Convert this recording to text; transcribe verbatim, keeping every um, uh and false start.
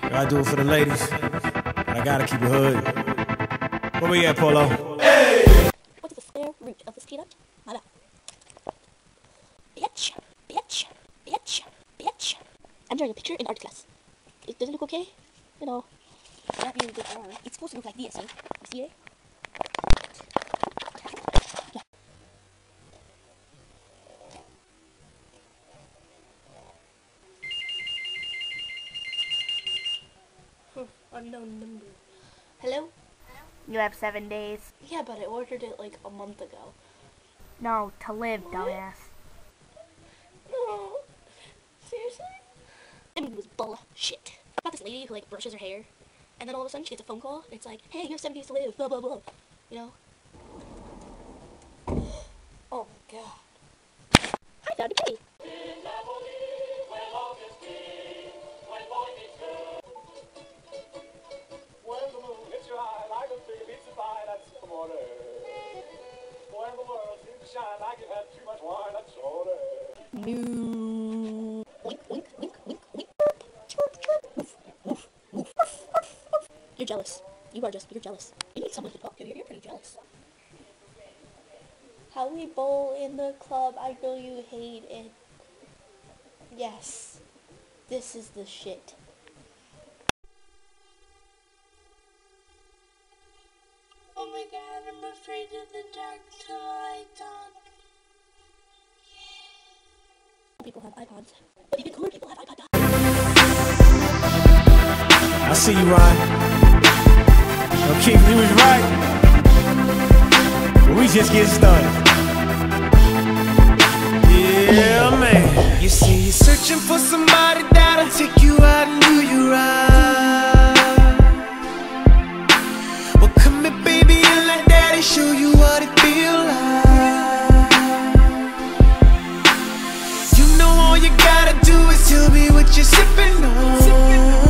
I do it for the ladies, but I gotta keep it hood. Where we at, Polo? Hey! What is the square root of this peanut? My bad. Bitch, bitch, bitch, bitch. I'm drawing a picture in art class. It doesn't look okay? You know, not really good art. It's supposed to look like this, eh? You see it? Yeah. Unknown number. Hello? You have seven days. Yeah, but I ordered it like a month ago. No, to live, dumbass. No. Seriously? I mean, it was bullshit. About this lady who like brushes her hair, and then all of a sudden she gets a phone call, and it's like, hey, you have seven days to live, blah, blah, blah. You know? Oh my god. I found a kitty. Moo. Wink, wink, wink, wink, wink. Chirp, chirp. Woof, woof, woof. You're jealous. You are just, you're jealous. You need someone to talk to. You're, you're pretty jealous. How we bowl in the club, I know you hate it. Yes. This is the shit. Oh my god, I'm afraid of the dark till I dawn. People have iPods, but even cooler people have iPods. I see you, Ryan. Yo, Keith, you was right. But we just getting started. Yeah, man. You say you're searching for somebody that'll take you out and do you right. Well, come here, baby, and let daddy show you what it feels like. You know all you gotta do is tell me what you're sipping on.